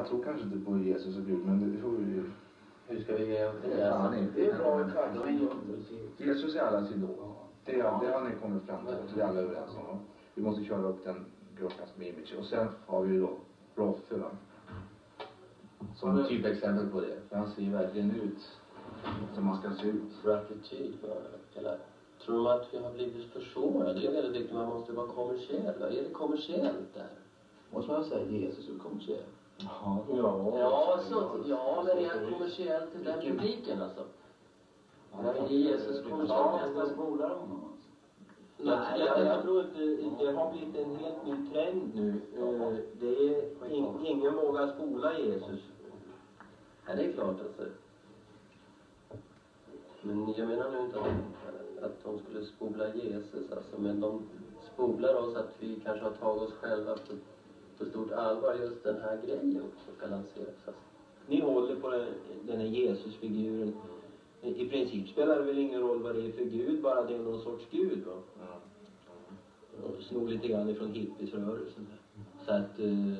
jag tror kanske inte på Jesus och Gud, men det tror vi. Hur ska vi göra det? Det är bra Jesus är allas idol. Det har ni kommit fram till, det är alla överens om. Vi måste köra upp den gruppen som image. Och sen har vi ju då Roffe som typexempel på det. För han ser ju verkligen ut som man ska se ut. Strategy, eller tror man att vi har blivit försvårade? Det är väldigt viktigt, man måste vara kommersiell. Är det kommersiellt där? Måste man säga Jesus är kommersiell? Ja, men är kommersiellt till den publiken alltså? Är Jesus kommersiellt? Man spolar honom alltså. Nej, jag tror inte, det har blivit en helt ny trend nu. Det är ingen vågar spola Jesus. Ja, det är klart alltså. Men jag menar nu inte att de skulle spola Jesus alltså, men de spolar oss att vi kanske har tagit oss själva på stort allvar, just den här grejen som ska lanseras. Alltså. Ni håller på den här Jesusfiguren. I princip spelar det väl ingen roll vad det är för Gud, bara det är någon sorts Gud, va? Och snor lite grann ifrån hippiesrörelsen. Så att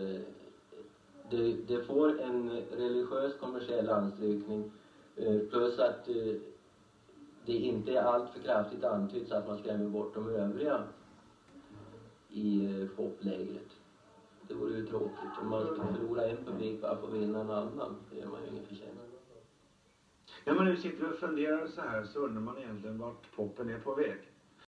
det får en religiös kommersiell anstrykning, plus att det inte är allt för kraftigt antytt så att man skrämmer bort de övriga i poplägret. Det vore ju tråkigt. Om man ska förlora en publik bara för att vinna en annan, det gör man ju ingen förtjänst. När man nu sitter och funderar så här så undrar man egentligen vart poppen är på väg.